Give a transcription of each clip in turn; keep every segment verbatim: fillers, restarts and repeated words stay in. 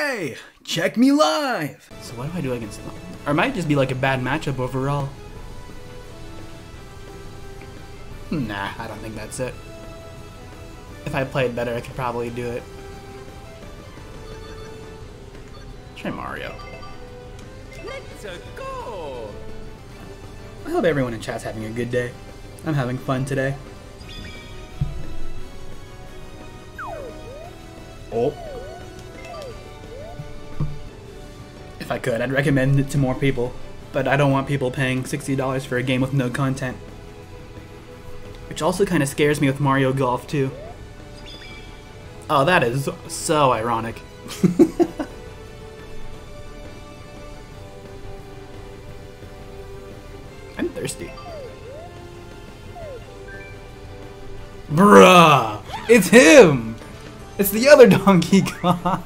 Hey, check me live! So what do I do against them? Or it might just be like a bad matchup overall. Nah, I don't think that's it. If I played better, I could probably do it. Try Mario. Let's go! I hope everyone in chat's having a good day. I'm having fun today. Oh. If I could, I'd recommend it to more people, but I don't want people paying sixty dollars for a game with no content. Which also kind of scares me with Mario Golf, too. Oh, that is so ironic. I'm thirsty. Bruh! It's him! It's the other Donkey Kong!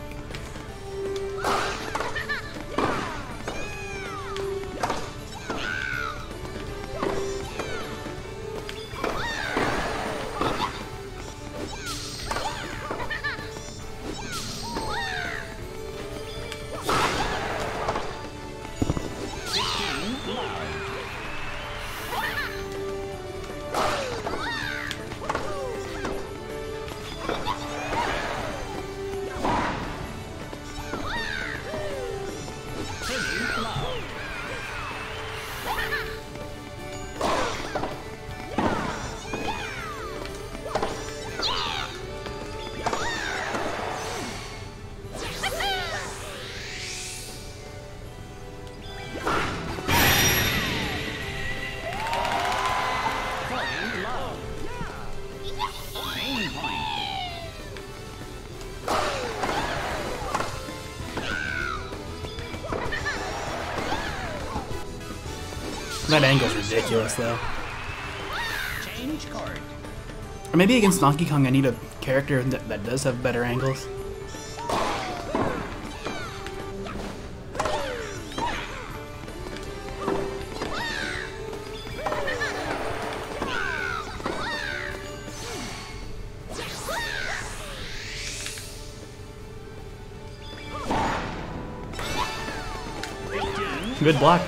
That angle's ridiculous, though. Change card. Or maybe against Donkey Kong I need a character that, that does have better angles. Good block.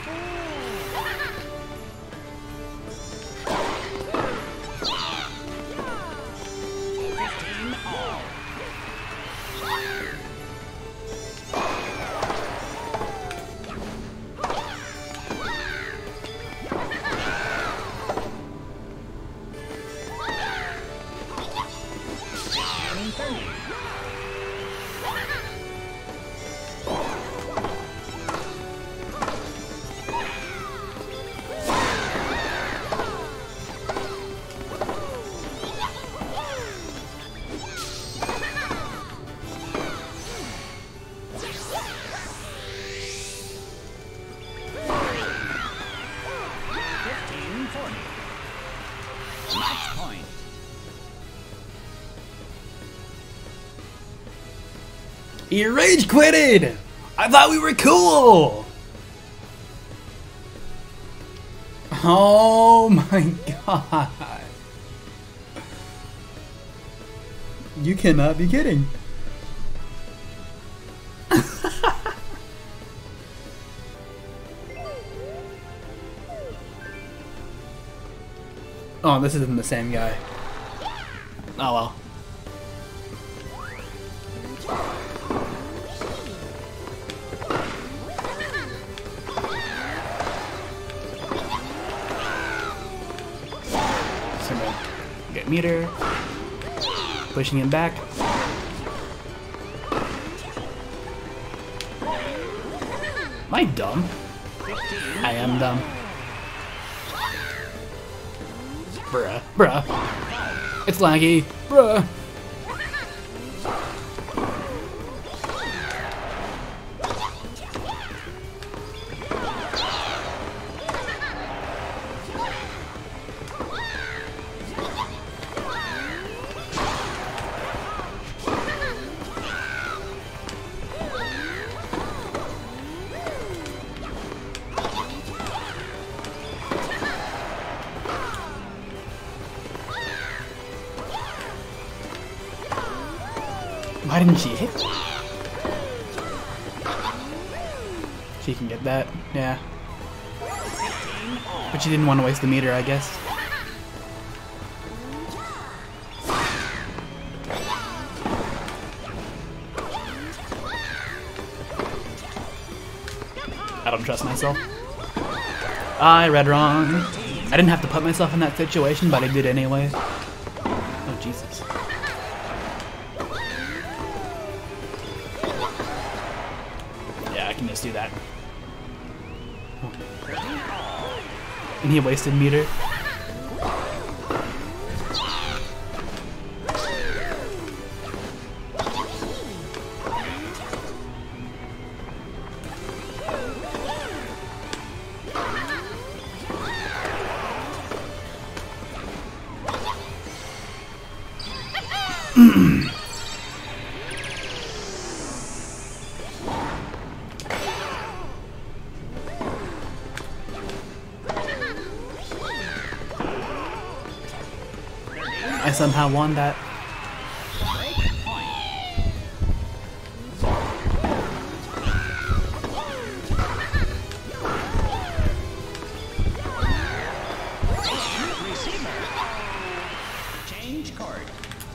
Match point. He rage quitted! I thought we were cool! Oh my god. You cannot be kidding. Oh, this isn't the same guy. Oh well. So no. Get meter. Pushing him back. Am I dumb? I am dumb. Bruh, bruh. It's laggy, bruh. Why didn't she hit? She can get that, yeah. But she didn't want to waste the meter, I guess. I don't trust myself. I read wrong. I didn't have to put myself in that situation, but I did anyway. Oh, Jesus. Yeah, I can just do that. And he wasted meter. I somehow won that. Change card.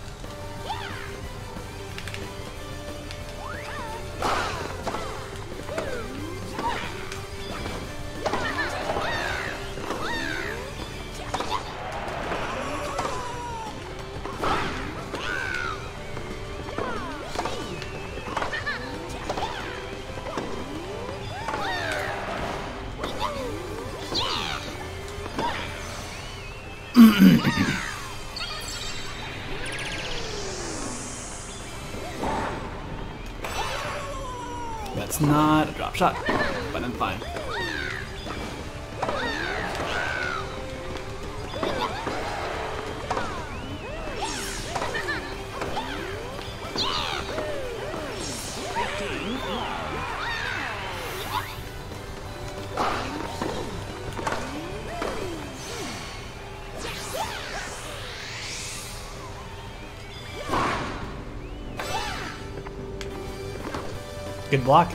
That's not a drop shot, but I'm fine. Good block.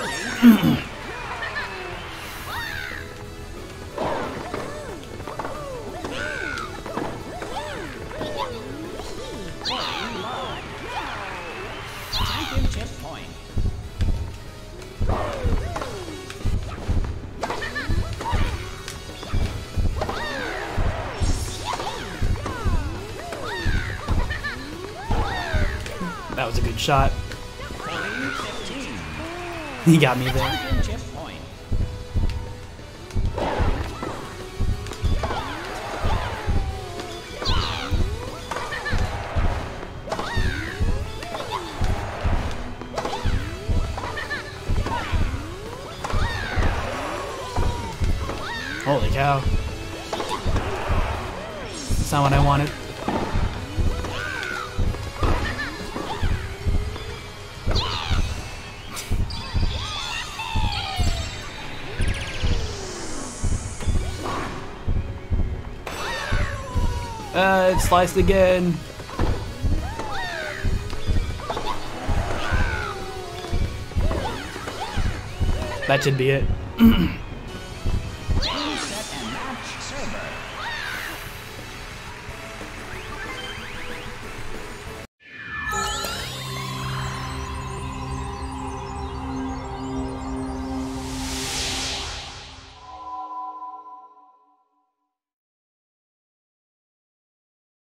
Championship point. That was a good shot. He got me there. Championship point. Holy cow. That's not what I wanted. Uh, it sliced again. That should be it.